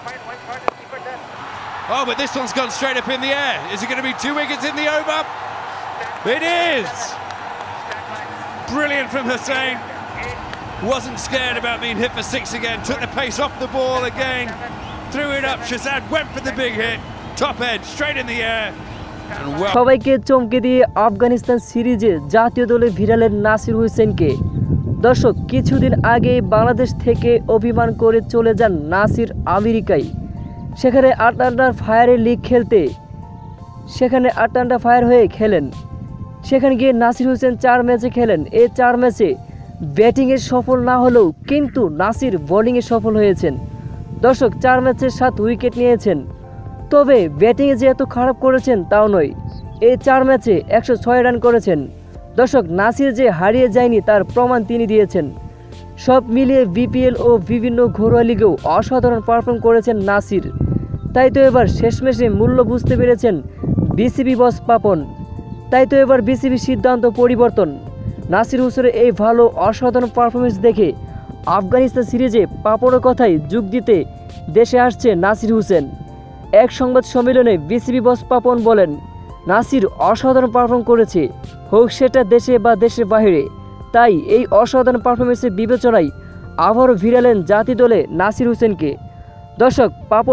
Oh, but this one's gone straight up in the air. Is it going to be 2 wickets in the over? It is! Brilliant from Hossain. Wasn't scared about being hit for 6 again. Took the pace off the ball again. Threw it up. Shazad went for the big hit. Top edge, straight in the air. সবাইকে চমকে দিয়ে আফগানিস্তান সিরিজে জাতীয় দলে ভিড়ালেন নাসির হোসেনকে। দর্শক, কিছুদিন আগে বাংলাদেশ থেকে অভিমান করে চলে যান নাসির আমেরিকায়। সেখানে 8 আন্ডার ফায়ারে লিগ খেলতে সেখানে 8 আন্ডার ফায়ার হয়ে খেলেন। সেখানে গিয়ে নাসির হোসেন 4 ম্যাচে খেলেন। এই 4 ম্যাচে ব্যাটিংয়ে সফল না হলেও কিন্তু নাসির বোলিংয়ে সফল হয়েছেন। দর্শক, 4 ম্যাচে 7 উইকেট নিয়েছেন। তবে ব্যাটিংয়ে যে এত খারাপ করেছেন তাও নয়। এই 4 ম্যাচে 106 রান করেছেন। দর্শক, নাসির যে হারিয়ে যায়নি তার প্রমাণ তিনি দিয়েছেন। সব মিলিয়ে বিপিএল ও বিভিন্ন ঘরোয়া লিগেও অসাধারণ পারফর্ম করেছেন নাসির। তাই তো এবার শেষমেশে মূল্য বুঝতে পেরেছেন বিসিবি বস পাপন। তাই তো এবার বিসিবি সিদ্ধান্ত পরিবর্তন। নাসির হোসেনের এই ভালো অসাধারণ পারফরমেন্স দেখে আফগানিস্তান সিরিজে পাপনের কথাই যোগ দিতে দেশে আসছে নাসির হোসেন। এক সংবাদ সম্মেলনে বিসিবি বস পাপন বলেন, নাসির অসাধারণ পারফর্ম করেছে, হোক সেটা দেশে বা দেশের বাইরে। তাই এই অসাধারণ পারফরমেন্সের বিবেচনায় আবারও ভিড়ালেন জাতীয় দলে নাসির হোসেনকে। দর্শক,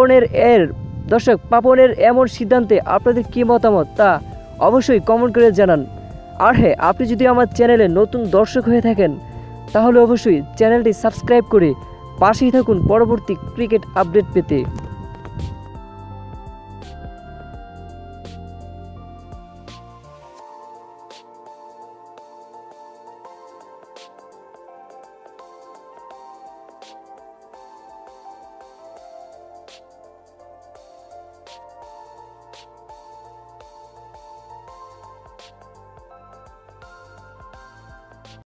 পাপনের এমন সিদ্ধান্তে আপনাদের কী মতামত তা অবশ্যই কমেন্ট করে জানান। আর হ্যাঁ, আপনি যদি আমার চ্যানেলে নতুন দর্শক হয়ে থাকেন তাহলে অবশ্যই চ্যানেলটি সাবস্ক্রাইব করে পাশেই থাকুন পরবর্তী ক্রিকেট আপডেট পেতে।